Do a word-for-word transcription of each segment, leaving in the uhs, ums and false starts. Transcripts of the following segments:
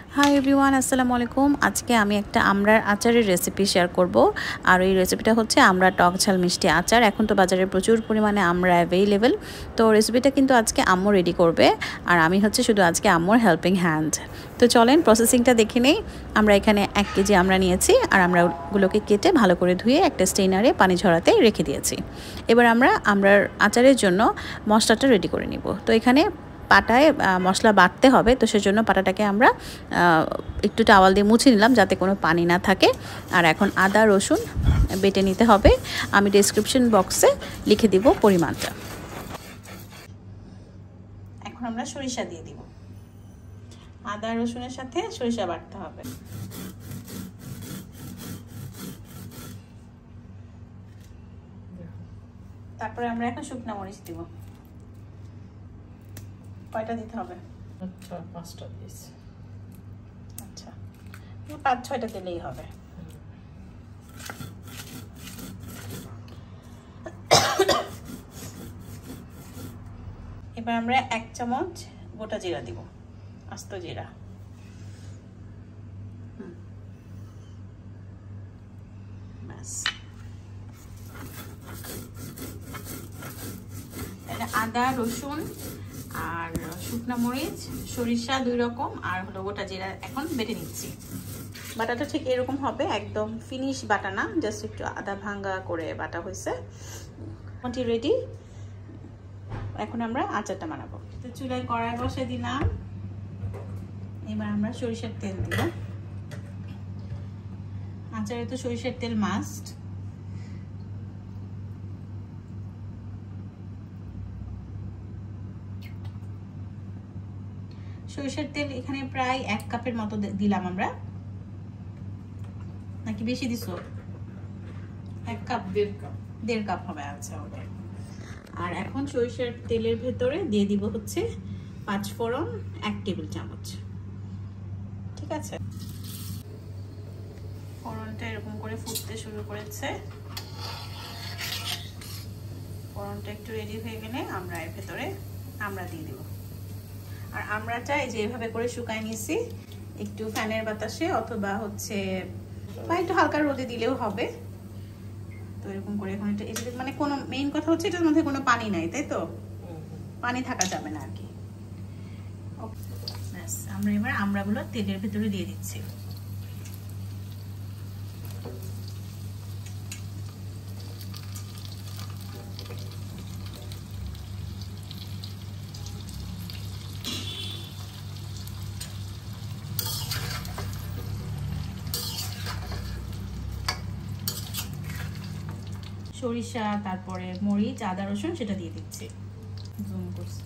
Hi everyone, আসসালামু আলাইকুম। আজকে আমি একটা আমড়ার আচারের রেসিপি শেয়ার করব। আর এই রেসিপিটা হচ্ছে আমড়া টক ঝাল মিষ্টি আচার। এখন তো বাজারে প্রচুর পরিমাণে আমড়া অ্যাভেলেবেল। তো রেসিপিটা কিন্তু আজকে আম্মু রেডি করবে, আর আমি হচ্ছে শুধু আজকে আম্মুর হেল্পিং হ্যান্ড। তো চলেন প্রসেসিংটা দেখে নেই। আমরা এখানে এক কেজি আমড়া নিয়েছি, আর আমড়াগুলোকে কেটে ভালো করে ধুয়ে একটা স্টেইনারে পানি ঝরাতে রেখে দিয়েছি। এবার আমরা আমড়ার আচারের জন্য মশলাটা রেডি করে নিব। তো এখানে পাটায় মশলা বাটতে হবে, তো সেজন্য পাটাটাকে আমরা একটু টাওয়াল দিয়ে মুছে নিলাম যাতে কোনো পানি না থাকে। আর এখন আদা রসুন বেটে নিতে হবে। আমি ডেসক্রিপশন বক্সে লিখে দিব পরিমাণটা। এখন আমরা সরিষা দিয়ে দিব। আদা রসুনের সাথে সরিষা বাটতে হবে। তারপরে আমরা এখন শুকনো মরিচ দিব। কয়টা দিতে হবে? আচ্ছা, পাঁচটা দিয়েছি। আচ্ছা, পাঁচ ছয়টা দিলেই হবে। এবার আমরা এক চামচ গোটা জিরা দিব, আস্ত জিরা। ব্যাস। আদা রসুন আর শুকনো মরিচ সরিষা দুই রকম, আর হলো গোটা জিরা এখন বেটে নিচ্ছি। বাটাটা ঠিক এরকম হবে, একদম ফিনিশ বাটা না, জাস্ট একটু আদা ভাঙ্গা করে বাটা হয়েছে। মোটামুটি রেডি। এখন আমরা আচারটা বানাবো। তো চুলায় কড়াই বসে দিলাম। এবার আমরা সরিষার তেল দিব। আচারে তো সরিষার তেল মাস্ট। সরিষার তেল এখানে প্রায় এক কাপের মতো দিলাম আমরা, নাকি বেশি দিছো? এক কাপ দেড় কাপ দেড় কাপ হবে। আচ্ছা, ওকে। আর এখন সরিষার তেলের ভেতরে দিয়ে দিব হচ্ছে পাঁচ ফোড়ন এক টেবিল চামচ। ঠিক আছে, ফোড়নটা এরকম করে ফুটতে শুরু করেছে। ফোড়নটা একটু রেডি হয়ে গেলে আমরা এর ভেতরে আমরা দিয়ে দিব। আর আমড়াটা এই যে এভাবে করে শুকায় নিছি, একটু ফ্যানের বাতাসে অথবা হচ্ছে বা একটু হালকা রোদে দিলেও হবে। তো এরকম করে এখন এটা এটা মানে কোনো মেইন কথা হচ্ছে এটার মধ্যে কোনো পানি নাই, তাই তো? পানি থাকা যাবে না আর কি। ব্যাস, আমরা এবার আমড়াগুলো তেলের ভেতরে দিয়ে দিচ্ছি। সরিষা, তারপরে মরিচ, আদা রসুন সেটা দিয়ে দিচ্ছি। জুম করছি,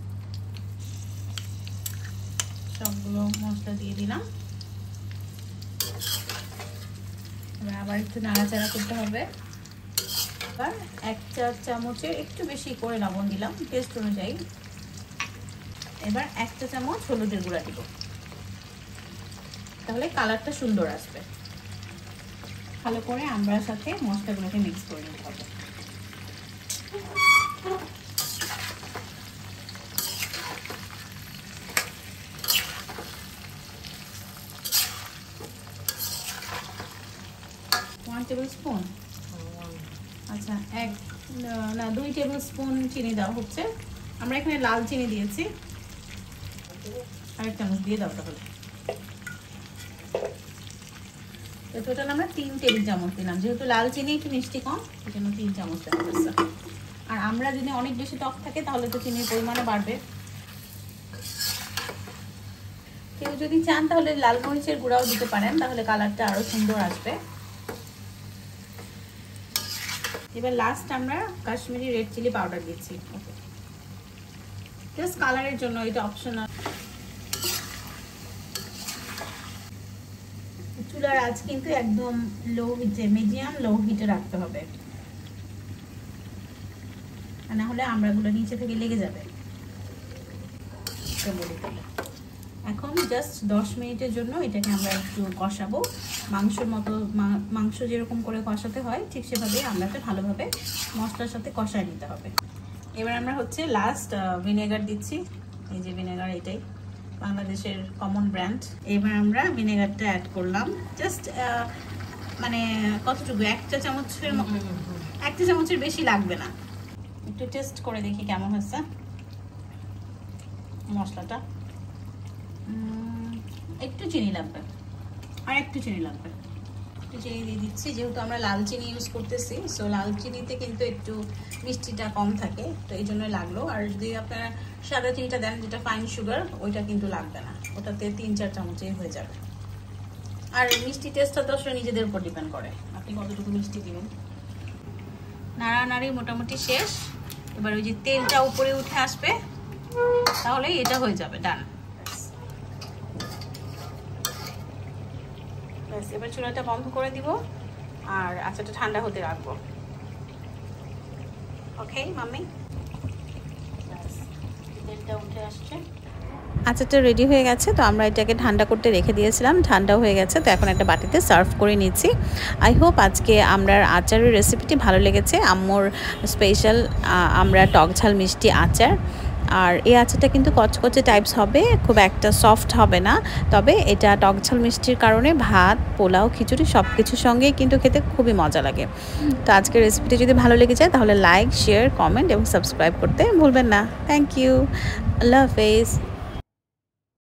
সবগুলো মশলা দিয়ে দিলাম। এবার আবার একটু নাড়াচাড়া করতে হবে। এবার এক চা চামচের একটু বেশি করে লবণ দিলাম টেস্ট অনুযায়ী। এবার এক চা চামচ হলুদের গুঁড়া দিব, তাহলে কালারটা সুন্দর আসবে। ভালো করে আমড়ার সাথে মশলাগুলোকে মিক্স করে নিতে হবে। ওয়ান টেবিল স্পুন, আচ্ছা এক না দুই টেবিল স্পুন চিনি দেওয়া হচ্ছে। আমরা এখানে লাল চিনি দিয়েছি, আরেক চামচ দিয়ে দাও তাহলে। তো টোটাল আমরা তিন টেবিল চামচ দিলাম, যেহেতু লাল চিনি একটু মিষ্টি কম, এই জন্য তিন চামচ দেওয়া হচ্ছে। আর আমরা যদি অনেক বেশি টক থাকে তাহলে তো চিনির পরিমাণও বাড়বে। কেউ যদি চান তাহলে লাল মরিচের গুঁড়াও দিতে পারেন, তাহলে কালারটা আরো সুন্দর আসবে। এবার লাস্ট আমরা কাশ্মীরি রেড চিলি পাউডার দিচ্ছি, ওকে, জাস্ট কালারের জন্য, এটা অপশনাল। চুলার আঁচ কিন্তু একদম লো হিটে, মিডিয়াম লো হিটে রাখতে হবে, না হলে আমড়াগুলো নিচে থেকে লেগে যাবে। এখন জাস্ট দশ মিনিটের জন্য এটাকে আমরা একটু কষাবো, মাংসের মতো। মাংস যেরকম করে কষাতে হয় ঠিক সেভাবে আমড়াটা ভালোভাবে মশলার সাথে কষায় নিতে হবে। এবার আমরা হচ্ছে লাস্ট ভিনেগার দিচ্ছি, এই যে ভিনেগার, এটাই বাংলাদেশের কমন ব্র্যান্ড। এবার আমরা ভিনেগারটা অ্যাড করলাম, জাস্ট মানে কতটুকু, এক চা চামচের এক চা চামচের বেশি লাগবে না। একটু টেস্ট করে দেখি কেমন হয়েছে মশলাটা। একটু চিনি লাগবে, আর একটু চিনি লাগবে, একটু চিনি দিয়ে দিচ্ছি, যেহেতু আমরা লাল চিনি ইউজ করতেছি। সো লাল চিনিতে কিন্তু একটু মিষ্টিটা কম থাকে, তো এই জন্যই লাগলো। আর যদি আপনারা সাদা চিনিটা দেন, যেটা ফাইন সুগার, ওইটা কিন্তু লাগবে না, ওটাতে তিন চার চামচেই হয়ে যাবে। আর মিষ্টি টেস্টটা তো আসলে নিজেদের উপর ডিপেন্ড করে, আপনি কতটুকু মিষ্টি দিবেন। নাড়ানাড়ি মোটামুটি শেষ। এবার ওই যে তেলটা উপরে উঠে আসবে, তাহলে এটা হয়ে যাবে, ডান। এবার চুলাটা বন্ধ করে দিব আর আচারটা ঠান্ডা হতে রাখবো। ওকে মাম্মি, তেলটা উঠে আসছে, আচারটা রেডি হয়ে গেছে। তো আমরা এটাকে ঠান্ডা করতে রেখে দিয়েছিলাম, ঠান্ডা হয়ে গেছে। তো এখন একটা বাটিতে সার্ভ করে নিচ্ছি। আই হোপ আজকে আমরা আচারের রেসিপিটি ভালো লেগেছে। আম্মুর স্পেশাল আমরা টক ঝাল মিষ্টি আচার। আর এই আচারটা কিন্তু কচকচে টাইপস হবে, খুব একটা সফট হবে না। তবে এটা টক ঝাল মিষ্টির কারণে ভাত, পোলাও, খিচুড়ি সব কিছুর সঙ্গেই কিন্তু খেতে খুবই মজা লাগে। তো আজকের রেসিপিটি যদি ভালো লেগে যায় তাহলে লাইক, শেয়ার, কমেন্ট এবং সাবস্ক্রাইব করতে ভুলবেন না। থ্যাংক ইউ, আল্লাহ হাফেজ।